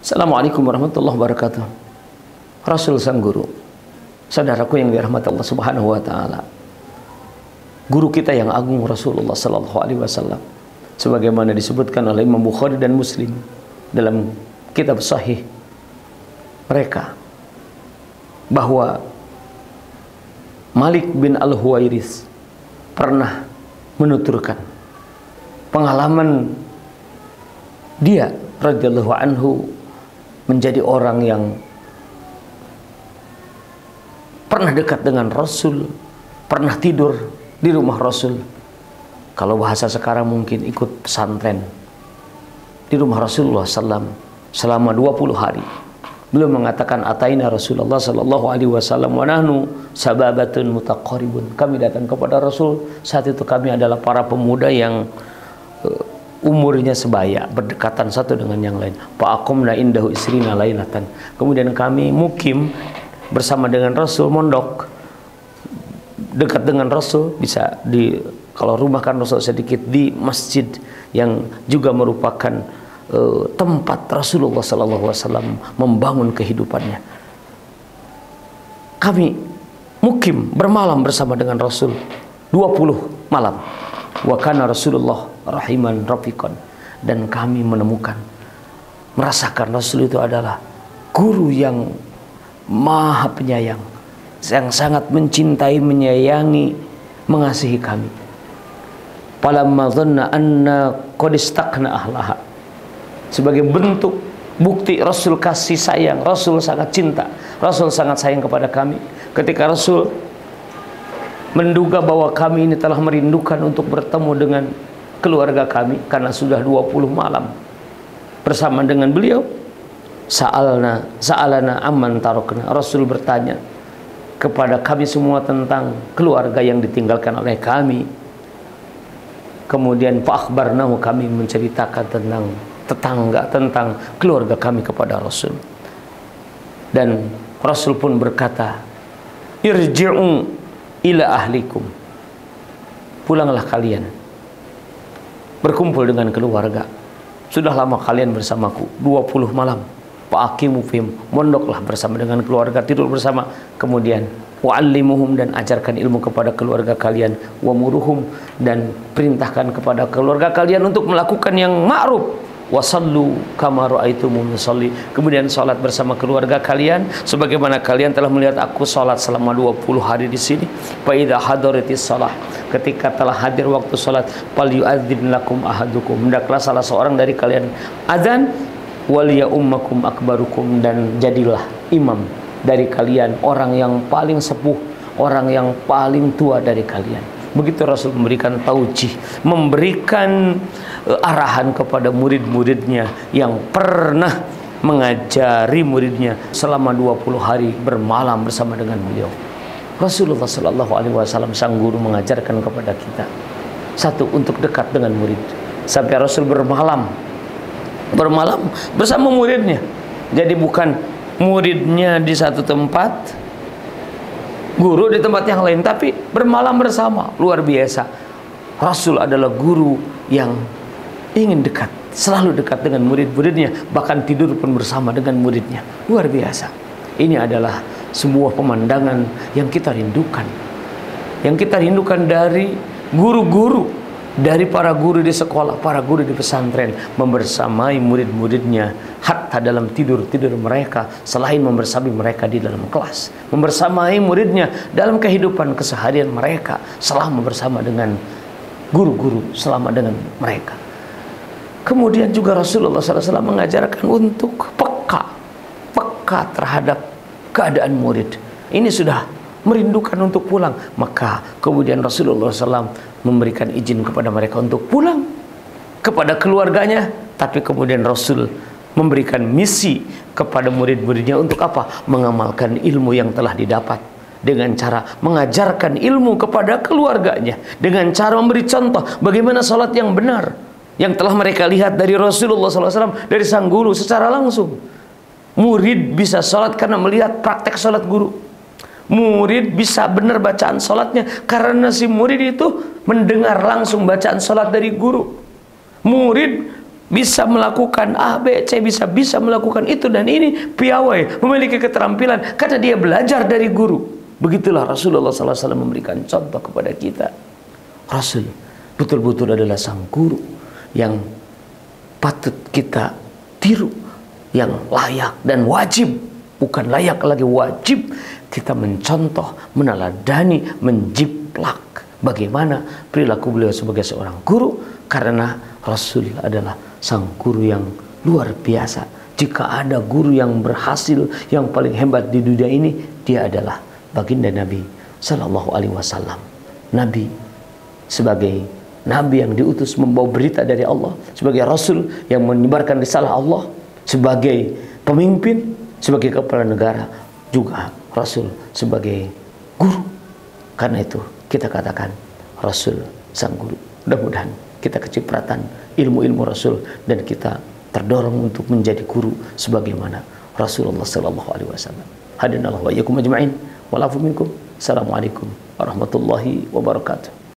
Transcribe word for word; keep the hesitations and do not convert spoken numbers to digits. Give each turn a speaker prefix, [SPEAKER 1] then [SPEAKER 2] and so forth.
[SPEAKER 1] Assalamualaikum warahmatullahi wabarakatuh. Rasul sang guru, saudaraku yang dirahmati Allah Subhanahu wa taala. Guru kita yang agung Rasulullah sallallahu alaihi wasallam, sebagaimana disebutkan oleh Imam Bukhari dan Muslim dalam kitab sahih mereka, bahwa Malik bin Al-Huwairis pernah menuturkan pengalaman dia radhiyallahu anhu menjadi orang yang pernah dekat dengan Rasul, pernah tidur di rumah Rasul. Kalau bahasa sekarang mungkin ikut pesantren di rumah Rasulullah sallallahu alaihi wasallam selama dua puluh hari. Beliau mengatakan, ataina Rasulullah sallallahu alaihi wasallam wa nahnu sababatun mutaqaribun. Kami datang kepada Rasul, saat itu kami adalah para pemuda yang uh, umurnya sebaya, berdekatan satu dengan yang lain. Fa'aqamna indahu isrina lailatan. Kemudian kami mukim bersama dengan Rasul, mondok dekat dengan Rasul, bisa di, kalau rumah kan Rasul sedikit, di masjid yang juga merupakan uh, tempat Rasulullah sallallahu alaihi wasallam membangun kehidupannya. Kami mukim bermalam bersama dengan Rasul dua puluh malam. Wa kana Rasulullah rahiman rafiqan, dan kami menemukan, merasakan Rasul itu adalah guru yang maha penyayang, yang sangat mencintai, menyayangi, mengasihi kami. Falamma dhanna anna qad istaqna ahlaha, sebagai bentuk bukti Rasul kasih sayang, Rasul sangat cinta, Rasul sangat sayang kepada kami. Ketika Rasul menduga bahwa kami ini telah merindukan untuk bertemu dengan keluarga kami karena sudah dua puluh malam bersama dengan beliau, sa'alna sa'alana amman tarokna, Rasul bertanya kepada kami semua tentang keluarga yang ditinggalkan oleh kami. Kemudian fa'akhbarnahu, kami menceritakan tentang tetangga, tentang keluarga kami kepada Rasul. Dan Rasul pun berkata, irji'u ila ahlikum, pulanglah kalian, berkumpul dengan keluarga. Sudah lama kalian bersamaku, dua puluh malam. Fa'aqimu fihim, mondoklah bersama dengan keluarga, tidur bersama. Kemudian wa'allimuhum, dan ajarkan ilmu kepada keluarga kalian. Wamuruhum, dan perintahkan kepada keluarga kalian untuk melakukan yang ma'ruf. Wasallu kama ra'aitumuni usolli, kemudian salat bersama keluarga kalian sebagaimana kalian telah melihat aku salat selama dua puluh hari di sini. Fa idza hadaratis shalah, ketika telah hadir waktu salat, fal yu'adzin lakum ahadukum, hendaklah salah seorang dari kalian azan, wal ya ummakum akbarukum, dan jadilah imam dari kalian orang yang paling sepuh, orang yang paling tua dari kalian. Begitu Rasul memberikan taujih, memberikan uh, arahan kepada murid-muridnya yang pernah mengajari muridnya selama dua puluh hari bermalam bersama dengan beliau. Rasulullah sallallahu alaihi wasallam sang guru mengajarkan kepada kita, satu, untuk dekat dengan murid. Sampai Rasul bermalam bermalam bersama muridnya. Jadi bukan muridnya di satu tempat, guru di tempat yang lain, tapi bermalam bersama. Luar biasa. Rasul adalah guru yang ingin dekat, selalu dekat dengan murid-muridnya, bahkan tidur pun bersama dengan muridnya. Luar biasa. Ini adalah sebuah pemandangan yang kita rindukan, yang kita rindukan dari guru-guru, dari para guru di sekolah, para guru di pesantren, membersamai murid-muridnya hatta dalam tidur-tidur mereka, selain membersamai mereka di dalam kelas, membersamai muridnya dalam kehidupan keseharian mereka, selama bersama dengan guru-guru, selama dengan mereka. Kemudian juga Rasulullah sallallahu alaihi wasallam mengajarkan untuk peka, peka terhadap keadaan murid. Ini sudah merindukan untuk pulang, maka kemudian Rasulullah sallallahu alaihi wasallam memberikan izin kepada mereka untuk pulang kepada keluarganya. Tapi kemudian Rasul memberikan misi kepada murid-muridnya untuk apa? Mengamalkan ilmu yang telah didapat dengan cara mengajarkan ilmu kepada keluarganya, dengan cara memberi contoh bagaimana salat yang benar yang telah mereka lihat dari Rasulullah sallallahu alaihi wasallam, dari sang guru secara langsung. Murid bisa salat karena melihat praktek salat guru. Murid bisa benar bacaan sholatnya karena si murid itu mendengar langsung bacaan sholat dari guru. Murid bisa melakukan A, B, C, bisa bisa melakukan itu dan ini, piawai, memiliki keterampilan karena dia belajar dari guru. Begitulah Rasulullah sallallahu alaihi wasallam memberikan contoh kepada kita. Rasul betul-betul adalah sang guru yang patut kita tiru, yang layak dan wajib, bukan layak lagi, wajib kita mencontoh, meneladani, menjiplak bagaimana perilaku beliau sebagai seorang guru, karena Rasul adalah sang guru yang luar biasa. Jika ada guru yang berhasil, yang paling hebat di dunia ini, dia adalah baginda Nabi Sallallahu Alaihi Wasallam. Nabi sebagai Nabi yang diutus membawa berita dari Allah, sebagai Rasul yang menyebarkan risalah Allah, sebagai pemimpin, sebagai kepala negara, juga Rasul sebagai guru. Karena itu kita katakan Rasul sang guru. Mudah-mudahan kita kecipratan ilmu-ilmu Rasul dan kita terdorong untuk menjadi guru sebagaimana Rasulullah sallallahu alaihi wasallam. Hadinallahu wa iyyakum ajma'in. Walafu minkum. Assalamualaikum warahmatullahi wabarakatuh.